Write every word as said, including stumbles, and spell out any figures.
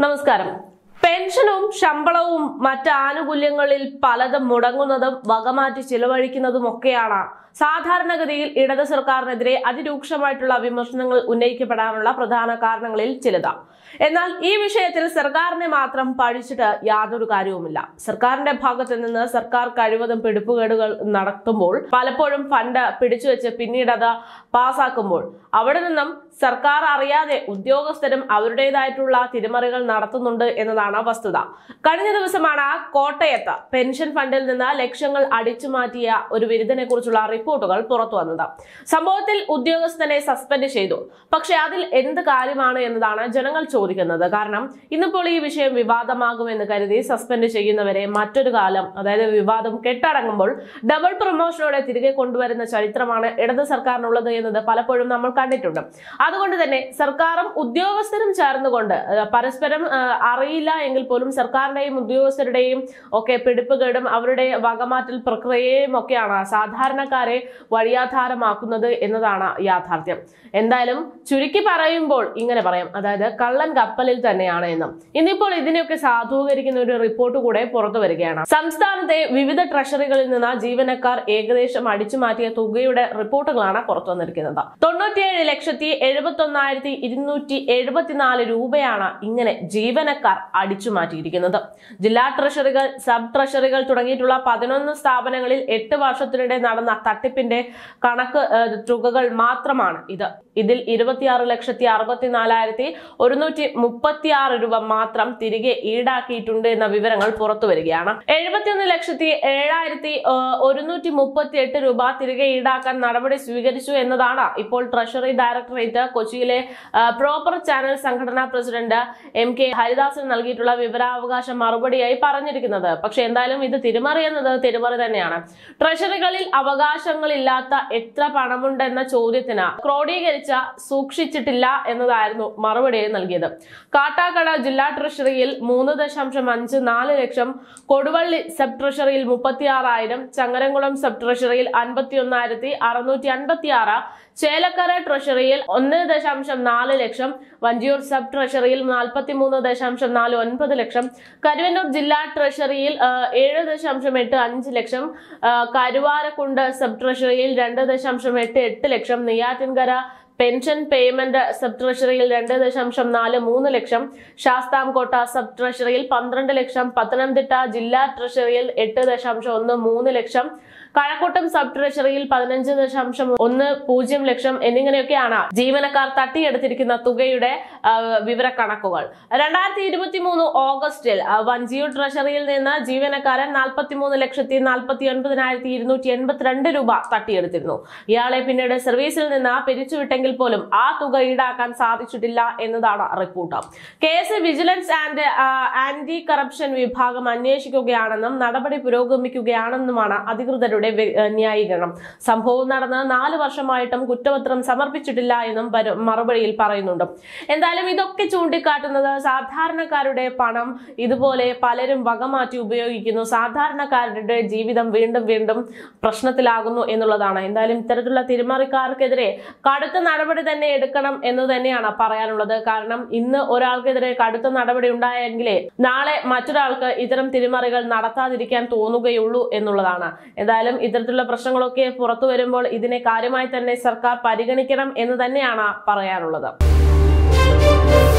നമസ്കാരം. പെൻഷനും ശമ്പളവും മറ്റ് ആനുകൂല്യങ്ങളിൽ പലതും മുടങ്ങുന്നതും വകമാറ്റി ചിലവഴിക്കുന്നതുമൊക്കെയാണ് സാധാരണഗതിയിൽ ഇടത് സർക്കാരിനെതിരെ അതിരൂക്ഷമായിട്ടുള്ള വിമർശനങ്ങൾ ഉന്നയിക്കപ്പെടാനുള്ള പ്രധാന കാരണങ്ങളിൽ ചിലത്. എന്നാൽ ഈ വിഷയത്തിൽ സർക്കാരിനെ മാത്രം പഴിച്ചിട്ട് യാതൊരു കാര്യവുമില്ല. സർക്കാരിന്റെ ഭാഗത്ത് നിന്ന് സർക്കാർ കഴിവതും പിടിപ്പുകേടുകൾ നടത്തുമ്പോൾ പലപ്പോഴും ഫണ്ട് പിടിച്ചുവെച്ച് പിന്നീട് അത് പാസാക്കുമ്പോൾ അവിടെ നിന്നും സർക്കാർ അറിയാതെ ഉദ്യോഗസ്ഥരും അവരുടേതായിട്ടുള്ള തിരിമറികൾ നടത്തുന്നുണ്ട് എന്നതാണ് വസ്തുത. കഴിഞ്ഞ ദിവസമാണ് കോട്ടയത്ത് പെൻഷൻ ഫണ്ടിൽ നിന്ന് ലക്ഷങ്ങൾ അടിച്ചു മാറ്റിയ ഒരു വിരുദ്ധനെ കുറിച്ചുള്ള റിപ്പോർട്ടുകൾ പുറത്തു വന്നത്. സംഭവത്തിൽ ഉദ്യോഗസ്ഥനെ സസ്പെൻഡ് ചെയ്തു. പക്ഷെ അതിൽ എന്ത് കാര്യമാണ് എന്നതാണ് ജനങ്ങൾ ചോദിക്കുന്നത്. കാരണം ഇന്നിപ്പോൾ ഈ വിഷയം വിവാദമാകുമെന്ന് കരുതി സസ്പെൻഡ് ചെയ്യുന്നവരെ മറ്റൊരു കാലം, അതായത് വിവാദം കെട്ടടങ്ങുമ്പോൾ ഡബിൾ പ്രൊമോഷനോടെ തിരികെ കൊണ്ടുവരുന്ന ചരിത്രമാണ് ഇടത് സർക്കാരിനുള്ളത് എന്നത് പലപ്പോഴും നമ്മൾ കണ്ടിട്ടുണ്ട്. അതുകൊണ്ട് തന്നെ സർക്കാരും ഉദ്യോഗസ്ഥരും ചേർന്നുകൊണ്ട് പരസ്പരം അറിയില്ല എങ്കിൽ പോലും സർക്കാരിന്റെയും ഉദ്യോഗസ്ഥരുടെയും ഒക്കെ പിടിപ്പുകേടും അവരുടെ വകമാറ്റൽ പ്രക്രിയയും ഒക്കെയാണ് സാധാരണക്കാരെ വഴിയാധാരമാക്കുന്നത് എന്നതാണ് യാഥാർത്ഥ്യം. എന്തായാലും ചുരുക്കി പറയുമ്പോൾ ഇങ്ങനെ പറയാം, അതായത് കള്ളൻ കപ്പലിൽ തന്നെയാണ് എന്നും. ഇന്നിപ്പോൾ ഇതിനെയൊക്കെ സാധൂകരിക്കുന്ന ഒരു റിപ്പോർട്ട് കൂടെ പുറത്തു വരികയാണ്. സംസ്ഥാനത്തെ വിവിധ ട്രഷറികളിൽ നിന്ന് ജീവനക്കാർ ഏകദേശം അടിച്ചു മാറ്റിയ തുകയുടെ റിപ്പോർട്ടുകളാണ് പുറത്തു വന്നിരിക്കുന്നത്. തൊണ്ണൂറ്റിയേഴ് ലക്ഷത്തി എഴുപത്തി ഒന്നായിരത്തി ഇരുന്നൂറ്റി എഴുപത്തിനാല് രൂപയാണ് ഇങ്ങനെ ജീവനക്കാർ അടിച്ചു മാറ്റിയിരിക്കുന്നത്. ജില്ലാ ട്രഷറികൾ, സബ് ട്രഷറികൾ തുടങ്ങിയിട്ടുള്ള പതിനൊന്ന് സ്ഥാപനങ്ങളിൽ എട്ട് വർഷത്തിനിടെ നടന്ന തട്ടിപ്പിന്റെ കണക്ക് തുകകൾ മാത്രമാണ് ഇത്. ഇതിൽ ഇരുപത്തിയാറ് ലക്ഷത്തി അറുപത്തിനാലായിരത്തി ഒരുന്നൂറ്റി മുപ്പത്തി ആറ് രൂപ മാത്രം തിരികെ ഈടാക്കിയിട്ടുണ്ട് എന്ന വിവരങ്ങൾ പുറത്തു വരികയാണ്. എഴുപത്തിയൊന്ന് ലക്ഷത്തി ഏഴായിരത്തി ഒരുന്നൂറ്റി മുപ്പത്തി എട്ട് രൂപ തിരികെ ഈടാക്കാൻ നടപടി സ്വീകരിച്ചു എന്നതാണ് ഇപ്പോൾ ട്രഷറി ഡയറക്ടറേറ്റ് കൊച്ചിയിലെ പ്രോപ്പർ ചാനൽ സംഘടനാ പ്രസിഡന്റ് എം കെ ഹരിദാസൻ നൽകിയിട്ടുള്ള വിവരാവകാശ മറുപടിയായി പറഞ്ഞിരിക്കുന്നത്. പക്ഷെ എന്തായാലും ഇത് തിരിമറി എന്നത് തിരിമറി തന്നെയാണ്. ട്രഷറികളിൽ അവകാശങ്ങളില്ലാത്ത എത്ര പണമുണ്ടെന്ന ചോദ്യത്തിന് ക്രോഡീകരിച്ച സൂക്ഷിച്ചിട്ടില്ല എന്നതായിരുന്നു മറുപടിയായി നൽകിയത്. കാട്ടാക്കട ജില്ലാ ട്രഷറിയിൽ മൂന്ന് ദശാംശം അഞ്ച് നാല് ലക്ഷം, കൊടുവള്ളി സബ് ട്രഷറിയിൽ മുപ്പത്തി ആറായിരം, ചങ്ങരംകുളം സബ് ട്രഷറിയിൽ അൻപത്തി ഒന്നായിരത്തി അറുന്നൂറ്റി അൻപത്തി ആറ്, ചേലക്കര ട്രഷറിയിൽ ഒന്ന് ദശാംശം നാല് ലക്ഷം, വഞ്ചിയൂർ സബ് ട്രഷറിയിൽ നാൽപ്പത്തി മൂന്ന് ദശാംശം നാല് ഒൻപത് ലക്ഷം, കരുവന്നൂർ ജില്ലാ ട്രഷറിയിൽ ഏഴ് ദശാംശം എട്ട് അഞ്ച് ലക്ഷം, കരുവാരക്കുണ്ട് സബ് ട്രഷറിയിൽ രണ്ട് ദശാംശം എട്ട് എട്ട് ലക്ഷം, നെയ്യാറ്റിൻകര പെൻഷൻ പേയ്മെന്റ് സബ് ട്രഷറിയിൽ രണ്ട് ദശാംശം നാല് മൂന്ന് ലക്ഷം, ശാസ്താംകോട്ട സബ് ട്രഷറിയിൽ പന്ത്രണ്ട് ലക്ഷം, പത്തനംതിട്ട ജില്ലാ ട്രഷറിയിൽ എട്ട് ദശാംശം ഒന്ന് മൂന്ന് ലക്ഷം, കഴക്കൂട്ടം സബ് ട്രഷറിയിൽ പതിനഞ്ച് ദശാംശം ഒന്ന് പൂജ്യം ലക്ഷം എന്നിങ്ങനെയൊക്കെയാണ് ജീവനക്കാർ തട്ടിയെടുത്തിരിക്കുന്ന തുകയുടെ വിവരക്കണക്കുകൾ. രണ്ടായിരത്തി ഇരുപത്തി മൂന്ന് ഓഗസ്റ്റിൽ വഞ്ചിയൂർ ട്രഷറിയിൽ നിന്ന് ജീവനക്കാരൻ നാൽപ്പത്തി മൂന്ന് ലക്ഷത്തി നാൽപ്പത്തി ഒൻപതിനായിരത്തി ഇരുന്നൂറ്റി എൺപത്തിരണ്ട് രൂപ തട്ടിയെടുത്തിരുന്നു. ഇയാളെ പിന്നീട് സർവീസിൽ നിന്ന് പിരിച്ചുവിട്ടെങ്കിൽ പോലും ആ തുക ഈടാക്കാൻ സാധിച്ചിട്ടില്ല എന്നതാണ് report. Case vigilance and anti corruption വിഭാഗം അന്വേഷിക്കുകയാണെന്നും നടപടി പുരോഗമിക്കുകയാണെന്നുമാണ് അധികൃതരുടെ ന്യായീകരണം. സംഭവം നടന്ന് നാല് വർഷമായിട്ടും കുറ്റപത്രം സമർപ്പിച്ചിട്ടില്ല എന്നും മറുപടിയിൽ പറയുന്നുണ്ട്. എന്തായാലും ഇതൊക്കെ ചൂണ്ടിക്കാട്ടുന്നത് സാധാരണക്കാരുടെ പണം ഇതുപോലെ പലരും വകമാറ്റി ഉപയോഗിക്കുന്നു, സാധാരണക്കാരുടെ ജീവിതം വീണ്ടും വീണ്ടും പ്രശ്നത്തിലാകുന്നു എന്നുള്ളതാണ്. എന്തായാലും ഇത്തരത്തിലുള്ള തിരിമറിക്കാർക്കെതിരെ കടുത്ത നടപടി തന്നെ എടുക്കണം എന്ന് തന്നെയാണ് പറയാനുള്ളത്. കാരണം ഇന്ന് ഒരാൾക്കെതിരെ കടുത്ത നടപടി ഉണ്ടായെങ്കിലേ നാളെ മറ്റൊരാൾക്ക് ഇത്തരം തിരിമറികൾ നടത്താതിരിക്കാൻ തോന്നുകയുള്ളൂ എന്നുള്ളതാണ്. എന്തായാലും ഇത്തരത്തിലുള്ള പ്രശ്നങ്ങളൊക്കെ പുറത്തു വരുമ്പോൾ ഇതിനെ കാര്യമായി തന്നെ സർക്കാർ പരിഗണിക്കണം എന്ന് തന്നെയാണ് പറയാനുള്ളത്.